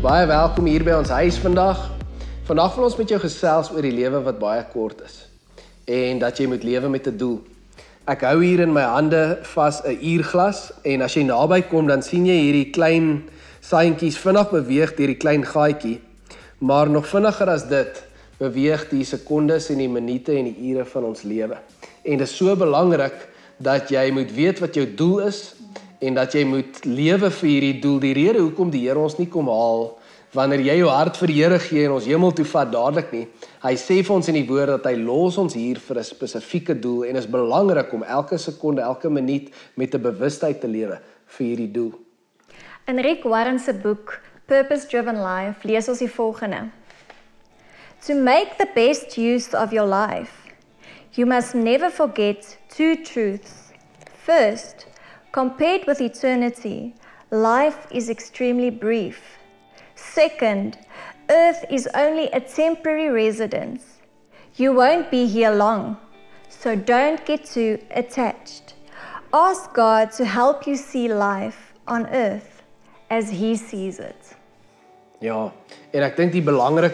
Baie welkom hier by ons huis vandag. Vandag wil ons met jou gesels oor die lewe wat baie kort is en dat jy moet lewe met 'n doel. Ek hou hier in my hande vas 'n uurglas en as jy naby kom dan sien jy hierdie klein saintjies vinnig beweeg deur die klein gaatjie, maar nog vinniger as dit beweeg die sekondes en die minute en die ure van ons lewe. En dit is so belangrik dat jy moet weet wat jou doel is en dat jy moet lewe vir hierdie doel. Die rede hoekom die Here ons nie kom haal wanneer jy jou hart vir die Here gee en ons hemel toe vat dadelik nie. Hy sê vir ons in die woord dat hy los ons hier vir 'n spesifieke doel en is belangrik om elke sekonde, elke minuut met 'n bewustheid te lewe vir hierdie doel. In Rick Warren se boek Purpose Driven Life lees ons die volgende: To make the best use of your life, you must never forget two truths. First, compared with eternity, life is extremely brief. Second, Earth is only a temporary residence. You won't be here long, so don't get too attached. Ask God to help you see life on Earth as He sees it. Ja, en ek dink die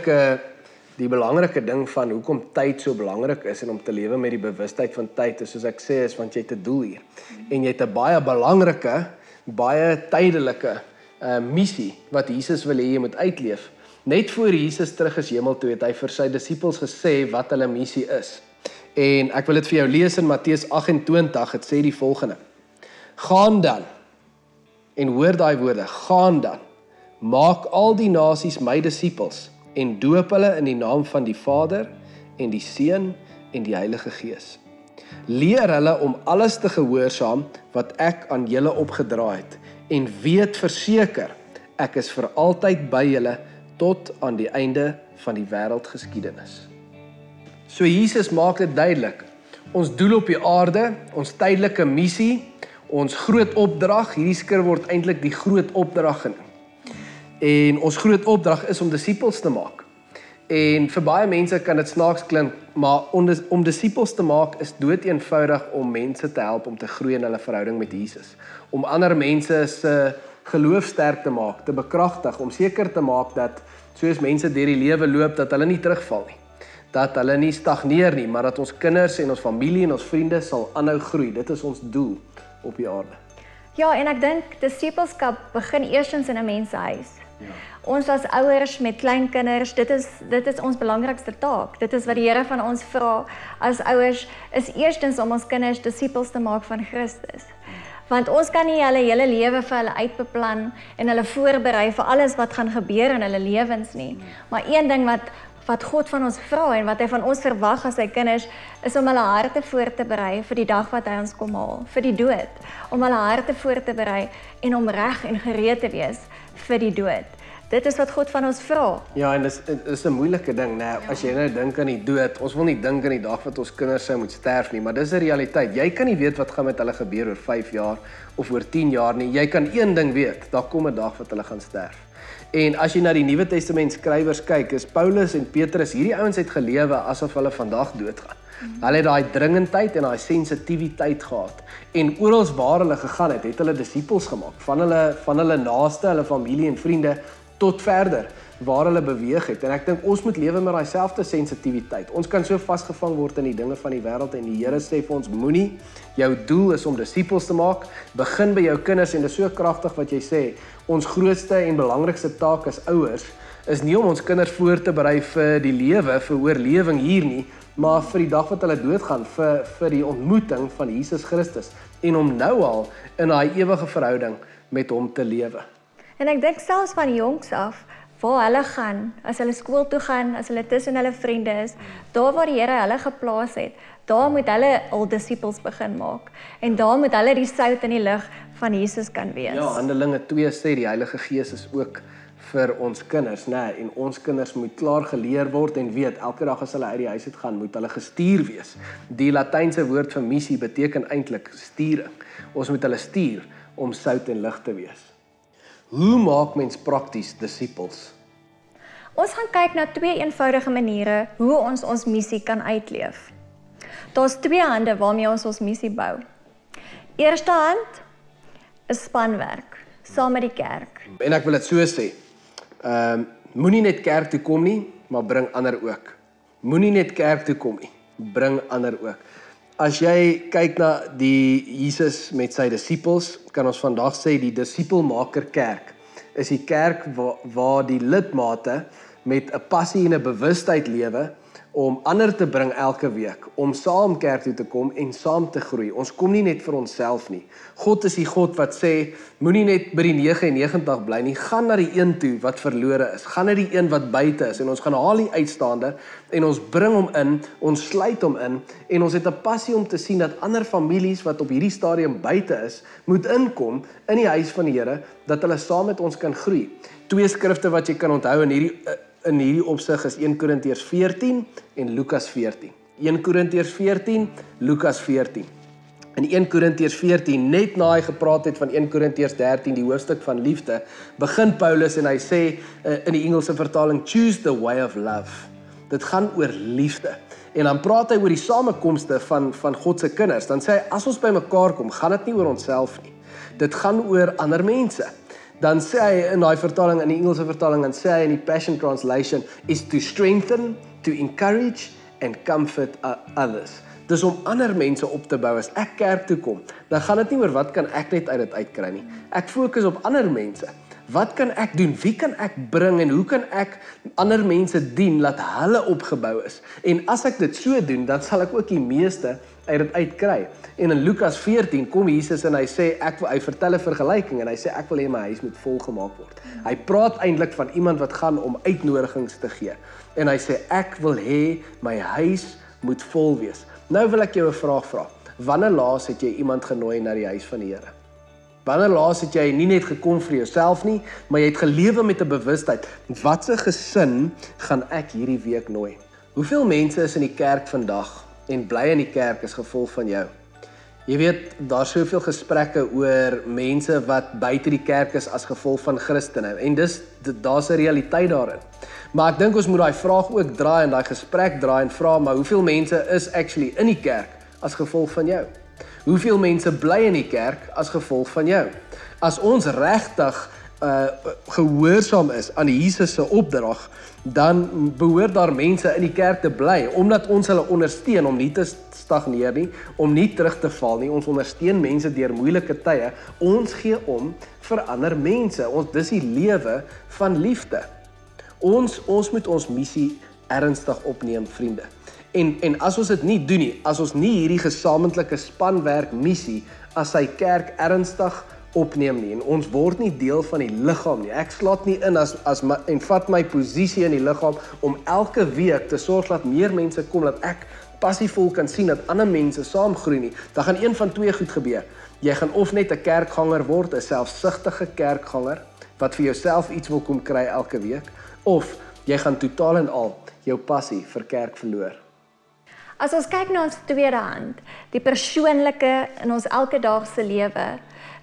belangrike ding van hoekom tyd so belangrik is en om te lewe met die bewustheid van tyd is, soos ek sê, is want jy het 'n doel hier. En jy het 'n baie belangrike, baie tydelike missie wat Jesus wil hê jy moet uitleef. Net voor Jesus terug is hemel toe het hy vir sy disippels gesê wat hulle missie is. En ek wil dit vir jou lees in Matteus 28, het sê die volgende: Gaan dan, en hoor daai woorde, gaan dan, maak al die nasies my disippels en doop hulle in die naam van die Vader en die Seun en die Heilige Gees. Leer hulle om alles te gehoorsaam wat ek aan julle opgedra het en weet verseker, ek is vir altyd by julle tot aan die einde van die wêreldgeskiedenis. So Jesus maak dit duidelik. Ons doel op die aarde, ons tydelike missie, ons groot opdrag, hierdie skrif word eintlik die groot opdrag genoem. En ons groot opdrag is om disippels te maak. En vir baie mense kan dit snaaks klink, maar om disippels te maak is doeteenvoudig om mense te help om te groei in hulle verhouding met Jesus. Om ander mense se geloof sterk te maak, te bekragtig, om seker te maak dat soos mense deur die lewe loop, dat hulle nie terugval nie. Dat hulle nie stagneer nie, maar dat ons kinders en ons familie en ons vriende sal aanhou groei. Dit is ons doel op die aarde. Ja, en ek dink disippelskap begin eerstens in 'n mens se huis. Ja. Ons as ouers met klein kinders, dit is ons belangrikste taak. Dit is wat die Here van ons vra as ouers, is eerstens om ons kinders disippels te maak van Christus. Want ons kan nie hulle hele lewe vir hulle uitbeplan en hulle voorberei vir alles wat gaan gebeur in hulle lewens nie. Maar een ding wat God van ons vra en wat hy van ons verwag as sy kinders, is om hulle harte voor te berei vir die dag wat hy ons kom haal, vir die dood. Om hulle harte voor te berei en om reg en gereed te wees vir die dood. Dit is wat God van ons vra. Ja, en dis 'n moeilike ding, né? As jy nou dink aan die dood, ons wil nie dink aan die dag wat ons kinders sou moet sterf nie, maar dis 'n realiteit. Jy kan nie weet wat gaan met hulle gebeur oor 5 jaar of oor 10 jaar nie. Jy kan een ding weet, daar kom 'n dag wat hulle gaan sterf. En as jy na die Nuwe Testament skrywers kyk, is Paulus en Petrus, hierdie ouens het gelewe asof hulle vandag doodgaan. Hulle het daai dringendheid en daai sensitiwiteit gehad. En oral waar hulle gegaan het, het hulle disippels gemaak, van hulle naaste, hulle familie en vriende, tot verder waar hulle beweeg het. En ek dink ons moet lewe met daai selfde sensitiwiteit. Ons kan so vasgevang word in die dinge van die wêreld en die Here sê vir ons, moenie, jou doel is om disippels te maak, begin by jou kinders en dit is so kragtig wat jy sê. Ons grootste en belangrikste taak as ouers is nie om ons kinders voor te berei vir die lewe, vir oorlewing hier nie, maar vir die dag wat hulle doodgaan, vir die ontmoeting van Jesus Christus en om nou al in daai ewige verhouding met hom te lewe. En ek dink selfs van jongs af, waar hulle gaan, as hulle skool toe gaan, as hulle tussen hulle vriende is, daar waar die Here hulle geplaas het, daar moet hulle al disippels begin maak. En daar moet hulle die sout in die lig van Jesus kan wees. Ja, Handelinge 2 sê die Heilige Gees is ook vir ons kinders, né? En ons kinders moet klaar geleer word en weet, elke dag as hulle uit die huis uit gaan, moet hulle gestuur wees. Die Latynse woord vir missie beteken eintlik sturing. Ons moet hulle stuur om sout en lig te wees. Hoe maak mens prakties disippels? Ons gaan kyk na 2 eenvoudige maniere hoe ons missie kan uitleef. Daar's 2 hande waarmee ons missie bou. Eerste hand is spanwerk, saam met die kerk. En ek wil dit so sê, Moenie net kerk toe kom nie, maar bring ander ook. Moenie net kerk toe kom nie, bring ander ook. As jy kyk na die Jesus met sy disippels, kan ons vandag sê die disipelmaker kerk is die kerk waar die lidmate met 'n passie en 'n bewustheid lewe om ander te bring elke week, om saam kerk toe te kom en saam te groei. Ons kom nie net vir onsself nie. God is die God wat sê, moenie net by die 99 bly nie, gaan na die een toe wat verlore is, gaan na die een wat buite is, en ons gaan haal die uitstaande, en ons bring hom in, ons sluit hom in, en ons het 'n passie om te sien dat ander families wat op hierdie stadium buite is, moet inkom in die huis van die Here, dat hulle saam met ons kan groei. 2 skrifte wat jy kan onthou in hierdie opsig is 1 Korintiërs 14 en Lukas 14. 1 Korintiërs 14, Lukas 14. In 1 Korintiërs 14, net na hy gepraat het van 1 Korintiërs 13, die hoofstuk van liefde, begin Paulus en hy sê in die Engelse vertaling, choose the way of love. Dit gaan oor liefde. En dan praat hy oor die samekomste van God se kinders. Dan sê hy, as ons by mekaar kom, gaan dit nie oor onsself nie. Dit gaan oor ander mense. Dan sê hy in daai vertaling, in die Engelse vertaling, dan sê hy in die Passion Translation, is to strengthen, to encourage and comfort others. Dis om ander mense op te bou. As ek kerk toe kom, dan gaan dit nie oor wat kan ek net uit dit uitkry nie. Ek fokus op ander mense. Wat kan ek doen? Wie kan ek bring en hoe kan ek ander mense dien laat hulle opgebou is? En as ek dit so doen, dan sal ek ook die meeste uit dit uitkry. En in Lukas 14 kom Jesus en hy sê hy vertel 'n vergelyking en hy sê ek wil hê my huis moet vol gemaak word. Hy praat eintlik van iemand wat gaan om uitnodigings te gee. En hy sê ek wil hê my huis moet vol wees. Nou wil ek jou 'n vraag vra. Wanneer laas het jy iemand genooi na die huis van die Here? Wanneer laas het jy nie net gekom vir jouself nie, maar jy het gelewe met 'n bewustheid. Watse gesin gaan ek hierdie week nooi? Hoeveel mense is in die kerk vandag en bly in die kerk as gevolg van jou? Jy weet, daar's soveel gesprekke oor mense wat buite die kerk is as gevolg van Christene en daar's 'n realiteit daarin. Maar ek dink ons moet daai vraag ook draai en daai gesprek draai en vra, maar hoeveel mense is actually in die kerk as gevolg van jou? Hoeveel mense bly in die kerk as gevolg van jou? As ons regtig gehoorsaam is aan Jesus se opdrag, dan behoort daar mense in die kerk te bly, omdat ons hulle ondersteun om nie te stagneer nie, om nie terug te val nie. Ons ondersteun mense deur moeilike tye. Ons gee om vir ander mense. Dis die lewe van liefde. Ons moet ons missie ernstig opneem, vriende. En as ons dit nie doen nie, as ons nie hierdie gesamentlike spanwerk missie as sy kerk ernstig opneem nie, en ons word nie deel van die liggaam nie. Ek slaat nie in en vat my posisie in die liggaam om elke week te sorg dat meer mense kom, dat ek passievol kan sien dat ander mense saam groei nie. Dan gaan een van twee goed gebeur. Jy gaan of net 'n kerkganger word, 'n selfsugtige kerkganger wat vir jouself iets wil kom kry elke week, of jy gaan totaal en al jou passie vir kerk verloor. As ons kyk na ons tweede hand, die persoonlike in ons elkedaagse lewe,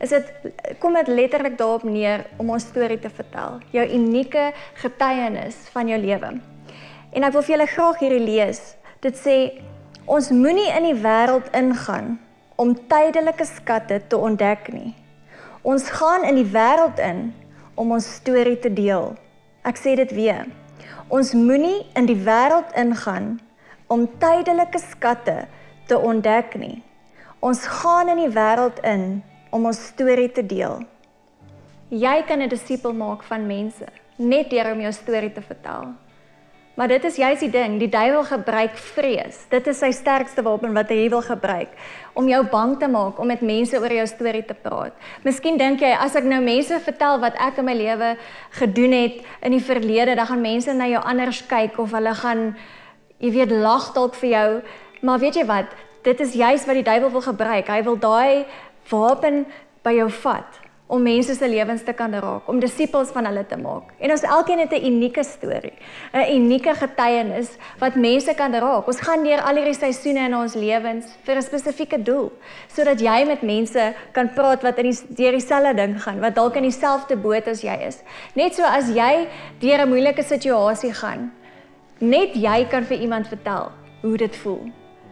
kom dit letterlik daarop neer om ons storie te vertel, jou unieke getuienis van jou lewe. En ek wil vir julle graag hierdie lees. Dit sê, ons moenie in die wêreld ingaan om tydelike skatte te ontdek nie. Ons gaan in die wêreld in om ons storie te deel. Ek sê dit weer. Ons moenie in die wêreld ingaan om tydelike skatte te ontdek nie. Ons gaan in die wêreld in om ons storie te deel. Jy kan 'n disipel maak van mense, net deur om jou storie te vertel. Maar dit is juist die ding, die duiwel gebruik vrees. Dit is sy sterkste wapen wat hy wil gebruik, om jou bang te maak, om met mense oor jou storie te praat. Miskien dink jy, as ek nou mense vertel wat ek in my lewe gedoen het in die verlede, dan gaan mense na jou anders kyk, of hulle gaan, jy weet, lag dalk vir jou. Maar weet jy wat, dit is juist wat die duiwel wil gebruik. Hy wil daai wapen by jou vat, om mense se lewens te kan raak, om disippels van hulle te maak. En ons elkeen het 'n unieke storie, 'n unieke getuienis wat mense kan raak. Ons gaan deur al hierdie seisoene in ons lewens vir 'n spesifieke doel, sodat jy met mense kan praat wat deur dieselfde ding gaan, wat dalk in dieselfde boot as jy is. Net so as jy deur 'n moeilike situasie gaan, net jy kan vir iemand vertel hoe dit voel.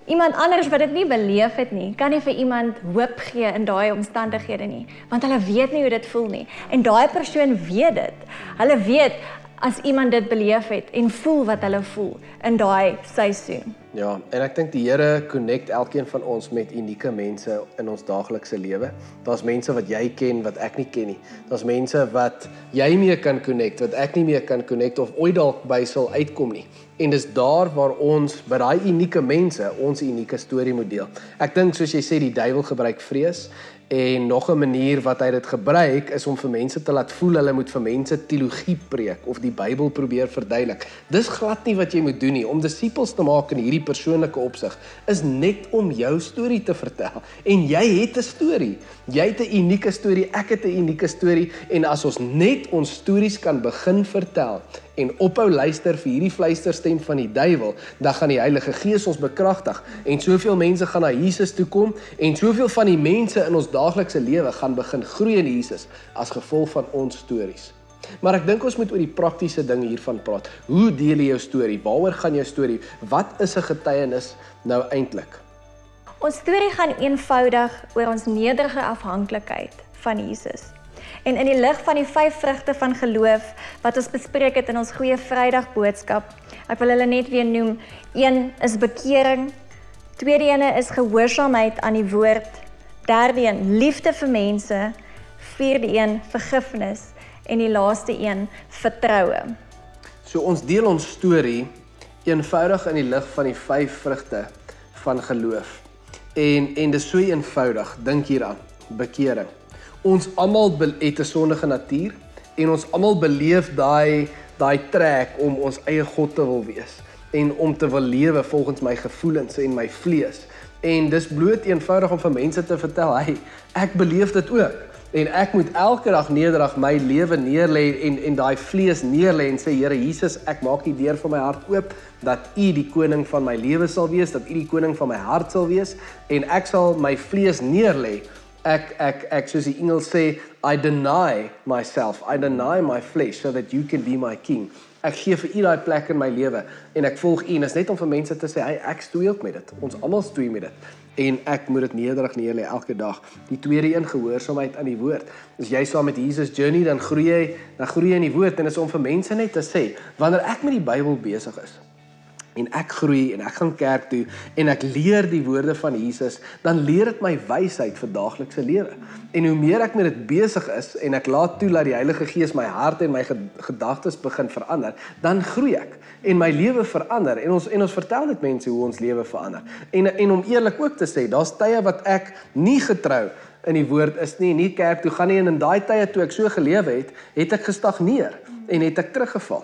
Iemand anders wat dit nie beleef het nie, kan nie vir iemand hoop gee in daai omstandighede nie, want hulle weet nie hoe dit voel nie. En daai persoon weet dit. Hulle weet as iemand dit beleef het en voel wat hulle voel in daai seisoen. Ja, en ek dink die Here connect elkeen van ons met unieke mense in ons daaglikse lewe. Daar's mense wat jy ken wat ek nie ken nie. Daar's mense wat jy mee kan connect wat ek nie mee kan connect of ooit dalk by sal uitkom nie. En dis daar waar ons by daai unieke mense ons unieke storie moet deel. Ek dink soos jy sê die duiwel gebruik vrees. En nog 'n manier wat hy dit gebruik is om vir mense te laat voel hulle moet vir mense teologie preek of die Bybel probeer verduidelik. Dis glad nie wat jy moet doen nie. Om disippels te maak in hierdie persoonlike opsig is net om jou storie te vertel. En jy het 'n storie. Jy het 'n unieke storie, ek het 'n unieke storie en as ons net ons stories kan begin vertel en ophou luister vir hierdie fluisterstem van die duiwel, dan gaan die Heilige Gees ons bekragtig en soveel mense gaan na Jesus toe kom en soveel van die mense in ons daaglikse lewe gaan begin groei in Jesus as gevolg van ons stories. Maar ek dink ons moet oor die praktiese dinge hiervan praat. Hoe deel jy jou storie? Waaroor gaan jou storie? Wat is 'n getuienis nou eintlik? Ons storie gaan eenvoudig oor ons nederige afhanklikheid van Jesus. En in die lig van die 5 vrugte van geloof wat ons bespreek het in ons Goeie Vrydag boodskap, ek wil hulle net weer noem. 1 is bekering, tweede ene is gehoorsaamheid aan die woord, derde een liefde vir mense, vierde een vergifnis en die laaste een vertroue. So ons deel ons storie eenvoudig in die lig van die 5 vrugte van geloof. En dis so eenvoudig, dink hieraan, bekering. Ons almal het 'n sondige natuur en ons almal beleef daai trek om ons eie God te wil wees en om te wil lewe volgens my gevoelens en my vlees. En dis bloot eenvoudig om vir mense te vertel, hey, ek beleef dit ook. En ek moet elke dag nederig my lewe neerlê en daai vlees neerlê en sê, Here Jesus, ek maak die deur van my hart oop, dat U die koning van my lewe sal wees, dat U die koning van my hart sal wees, en ek sal my vlees neerlê. Ek soos die Engels sê, I deny myself, I deny my flesh, so that you can be my king. Ek gee vir U daai plek in my lewe, en ek volg U, en is net om vir mense te sê, hey, ek stoei ook met dit, ons almal stoei met dit, en ek moet dit nederig neerlê elke dag. Die tweede een, gehoorsaamheid aan die woord. As jy saam met Jesus journey, dan groei jy in die woord, en is om vir mense net te sê, wanneer ek met die Bybel besig is, en ek groei, en ek gaan kerk toe, en ek leer die woorde van Jesus, dan leer dit my wysheid vir daaglikse lewe. En hoe meer ek met dit besig is, en ek laat toe dat die Heilige Gees my hart en my gedagtes begin verander, dan groei ek, en my lewe verander, en ons vertel dit mense hoe ons lewe verander. En om eerlik ook te sê, daar's tye wat ek nie getrou in die woord is nie kerk toe gaan nie, en in daai tye toe ek so gelewe het ek gestagneer, en het ek teruggeval.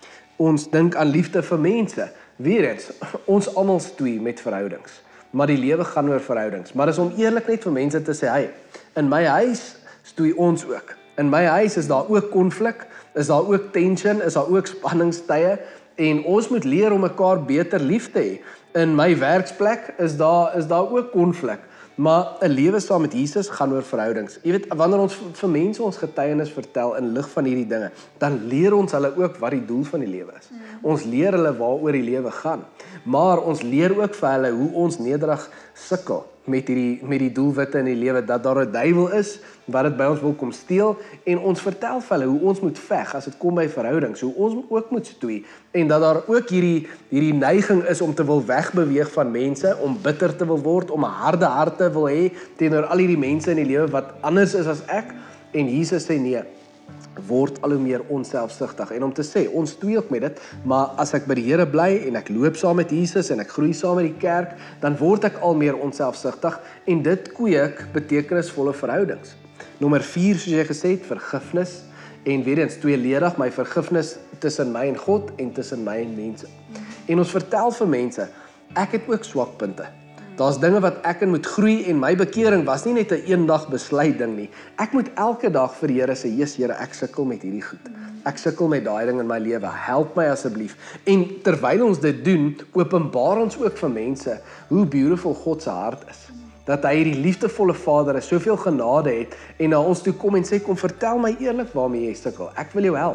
Ons dink aan liefde vir mense. Weer eens, ons almal stoei met verhoudings, maar die lewe gaan oor verhoudings. Maar is om eerlik net vir mense te sê, hey, in my huis stoei ons ook. In my huis is daar ook konflik, is daar ook tension, is daar ook spanningstye, en ons moet leer om mekaar beter lief te hê. In my werksplek is daar ook konflik. Maar 'n lewe saam met Jesus gaan oor verhoudings. Jy weet, wanneer ons vir mense ons getuienis vertel in lig van hierdie dinge, dan leer ons hulle ook wat die doel van die lewe is. Ons leer hulle waaroor die lewe gaan. Maar ons leer ook vir hulle hoe ons nederig sukkel met die doelwitte in die lewe, dat daar 'n duiwel is wat dit by ons wil kom steel, en ons vertel vir hulle hoe ons moet veg as dit kom by verhoudings, hoe ons ook moet stoei, en dat daar ook hierdie neiging is om te wil wegbeweeg van mense, om bitter te wil word, om 'n harde hart te wil hê teenoor al hierdie mense in die lewe wat anders is as ek, en Jesus sê nee, word al hoe meer onselfsugtig, en om te sê, ons stoei ook met dit, maar as ek by die Here bly, en ek loop saam met Jesus, en ek groei saam met die kerk, dan word ek al meer onselfsugtig, en dit kweek betekenisvolle verhoudings. Nommer 4, soos jy gesê het, vergifnis, en weer eens tweeledig, my vergifnis tussen my en God, en tussen my en mense. En ons vertel vir mense, ek het ook swakpunte. Daar's dinge wat ek in moet groei, en my bekering was nie net 'n eendag besluit ding nie. Ek moet elke dag vir die Here sê, Jesus Here, ek sukkel met hierdie goed. Ek sukkel met daai ding in my lewe. Help my asseblief. En terwyl ons dit doen, openbaar ons ook vir mense hoe beautiful God se hart is. Dat hy hierdie liefdevolle Vader is, soveel genade het, en na ons toe kom en sê, kom vertel my eerlik waarmee jy sukkel. Ek wil jou help.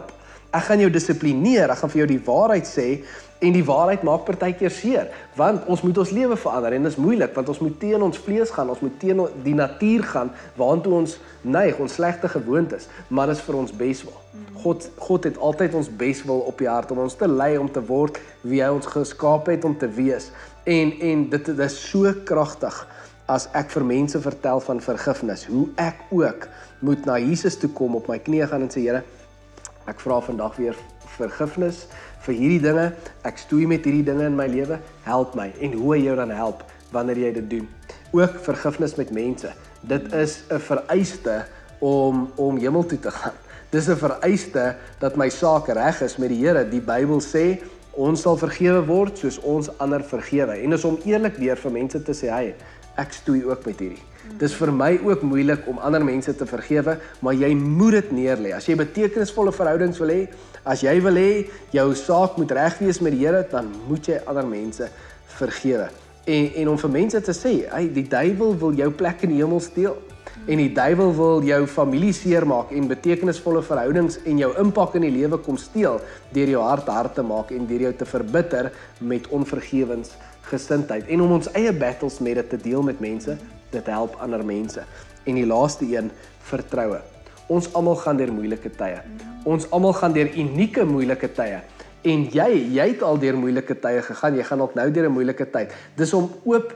Ek gaan jou dissiplineer, ek gaan vir jou die waarheid sê, en die waarheid maak partykeer seer, want ons moet ons lewe verander, en dit is moeilik, want ons moet teen ons vlees gaan, ons moet teen die natuur gaan, waantoe ons neig, ons slegte gewoontes, maar dit is vir ons beswil. God het altyd ons beswil op die hart, om ons te lei, om te word wie hy ons geskaap het om te wees, en dit is so kragtig, as ek vir mense vertel van vergifnis, hoe ek ook moet na Jesus toe kom, op my knieë gaan en sê, Here, ek vra vandag weer vergifnis vir hierdie dinge, ek stoei met hierdie dinge in my lewe, help my, en hoe hy jou dan help, wanneer jy dit doen. Ook vergifnis met mense, dit is 'n vereiste om hemel toe te gaan. Dis 'n vereiste dat my saak reg is met die Here. Die Bybel sê, ons sal vergewe word, soos ons ander vergewe. En is om eerlik weer vir mense te sê, hey, ek stoei ook met hierdie. Dis vir my ook moeilik om ander mense te vergewe, maar jy moet dit neerlê. As jy betekenisvolle verhoudings wil hê, as jy wil hê, jou saak moet reg wees met die Here, dan moet jy ander mense vergewe. En om vir mense te sê, hey, die duiwel wil jou plek in die hemel steel. En die duiwel wil jou familie seermaak en betekenisvolle verhoudings en jou impak in die lewe kom steel deur jou hart te maak en deur jou te verbitter met onvergewensgesindheid. En om ons eie battles met dit te deel met mense, dit help ander mense. En die laaste een, vertroue. Ons almal gaan deur moeilike tye. Ons almal gaan deur unieke moeilike tye. En jy het al deur moeilike tye gegaan, jy gaan ook nou deur 'n moeilike tyd. Dis om oop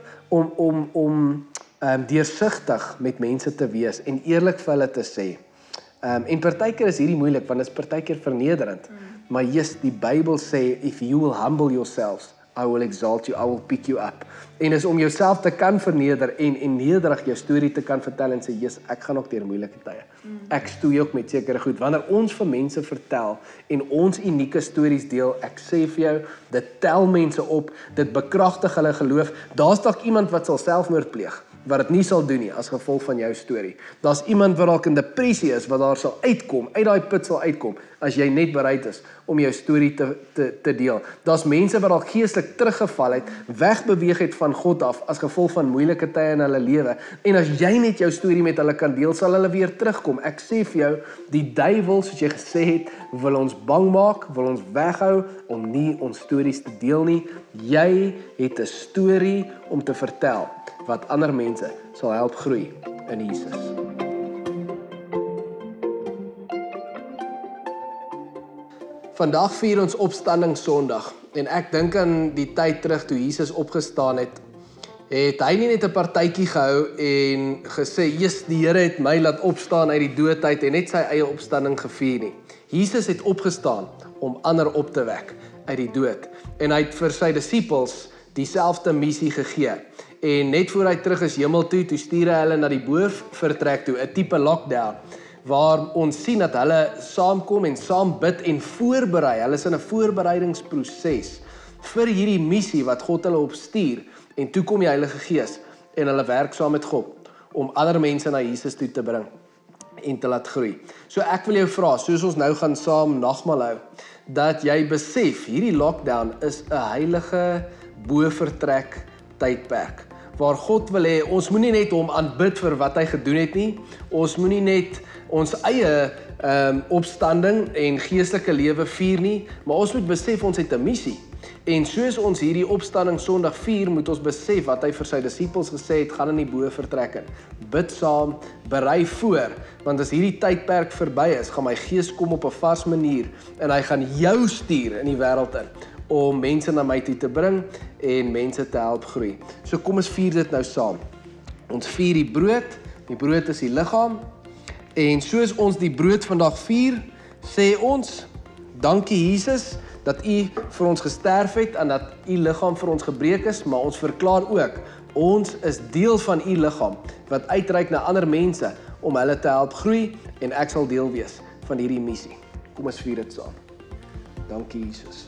om deursigtig met mense te wees en eerlik vir hulle te sê. En partykeer is hierdie moeilik, want dit is partykeer vernederend. Maar die Bybel sê, if you will humble yourselves, I will exalt you, I will pick you up. En is om jouself te kan verneder en nederig jou storie te kan vertel en sê, ek gaan ook deur moeilike tye. Ek stoei ook met sekere goed. Wanneer ons vir mense vertel en ons unieke stories deel, ek sê vir jou, dit tel mense op, dit bekragtig hulle geloof. Daar's dalk iemand wat sal selfmoord pleeg, wat dit nie sal doen nie, as gevolg van jou storie. Daar's iemand wat dalk in depressie is, wat daar sal uitkom, uit daai put sal uitkom, as jy net bereid is om jou storie te deel. Daar's mense wat dalk geestelik teruggeval het, wegbeweeg het van God af, as gevolg van moeilike tye in hulle lewe, en as jy net jou storie met hulle kan deel, sal hulle weer terugkom. Ek sê vir jou, die duiwel, soos jy gesê het, wil ons bang maak, wil ons weghou, om nie ons stories te deel nie. Jy het 'n storie om te vertel, wat ander mense sal help groei in Jesus. Vandag vier ons opstanding Sondag, en ek dink aan die tyd terug toe Jesus opgestaan het hy nie net 'n partytjie gehou en gesê, die Here het my laat opstaan uit die doodheid en net sy eie opstanding gevier nie. Jesus het opgestaan om ander op te wek uit die dood, en hy het vir sy disippels dieselfde missie gegee. En net voor hy terug is hemel toe stuur hy hulle na die boorvertrek toe, 'n tipe lockdown, waar ons sien dat hulle saamkom en saam bid en voorberei. Hulle is in 'n voorbereidingsproses vir hierdie missie wat God hulle opstuur. En toe kom die Heilige Gees en hulle werk saam met God om ander mense na Jesus toe te bring en te laat groei. So ek wil jou vra, soos ons nou gaan saam nagmaal hou, dat jy besef, hierdie lockdown is 'n heilige boorvertrek tydperk, waar God wil hê, ons moenie net hom aanbid vir wat hy gedoen het nie, ons moenie net ons eie opstanding en geestelike lewe vier nie, maar ons moet besef ons het 'n missie. En soos ons hierdie opstanding Sondag vier, moet ons besef wat hy vir sy disippels gesê het, gaan in die boorvertrek in. Bid saam, berei voor, want as hierdie tydperk verby is, gaan my Gees kom op 'n vars manier, en hy gaan jou stuur in die wêreld in, om mense na my toe te bring, en mense te help groei. So kom ons vier dit nou saam. Ons vier die brood is die liggaam, en soos ons die brood vandag vier, sê ons, dankie Jesus, dat u vir ons gesterf het, en dat u liggaam vir ons gebreek is, maar ons verklaar ook, ons is deel van u liggaam, wat uitreik na ander mense, om hulle te help groei, en ek sal deel wees van hierdie missie. Kom ons vier dit saam. Dankie Jesus.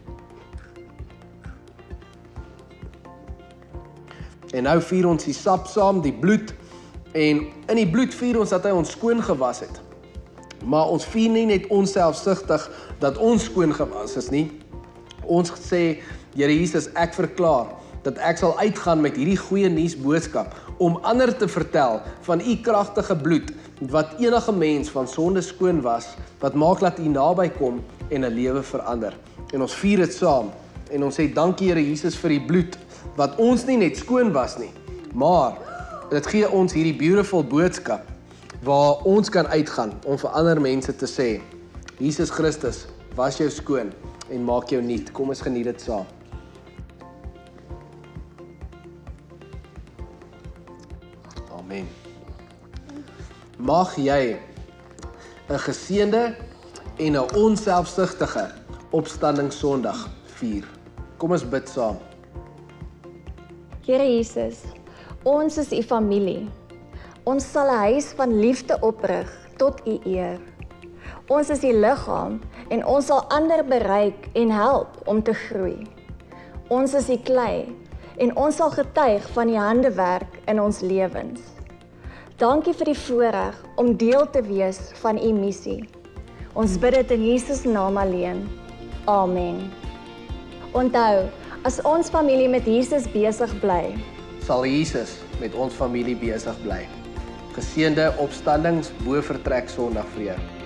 En nou vier ons die sap saam, die bloed, en in die bloed vier ons dat hy ons skoon gewas het. Maar ons vier nie net onselfsugtig dat ons skoon gewas is nie. Ons sê, Here Jesus, ek verklaar dat ek sal uitgaan met hierdie goeie nuus boodskap om ander te vertel van u kragtige bloed wat enige mens van sonde skoon was, wat maak dat U naby kom en 'n lewe verander. En ons vier dit saam en ons sê dankie Here Jesus vir die bloed wat ons nie net skoon was nie, maar dit gee ons hierdie beautiful boodskap waar ons kan uitgaan om vir ander mense te sê, Jesus Christus was jou skoon en maak jou nuut. Kom ons geniet dit saam. Amen. Mag jy 'n geseënde en 'n onselfsugtige opstandingssondag vier. Kom ons bid saam. Here Jesus, ons is U familie. Ons sal 'n huis van liefde oprig tot U eer. Ons is U liggaam en ons sal ander bereik en help om te groei. Ons is U klei en ons sal getuig van U handewerk in ons lewens. Dankie vir die voorreg om deel te wees van U missie. Ons bid dit in Jesus naam alleen. Amen. Onthou, as ons familie met Jesus besig bly, Sal Jesus met ons familie besig bly. Geseënde opstandings bo vertrek Sondag vir jou.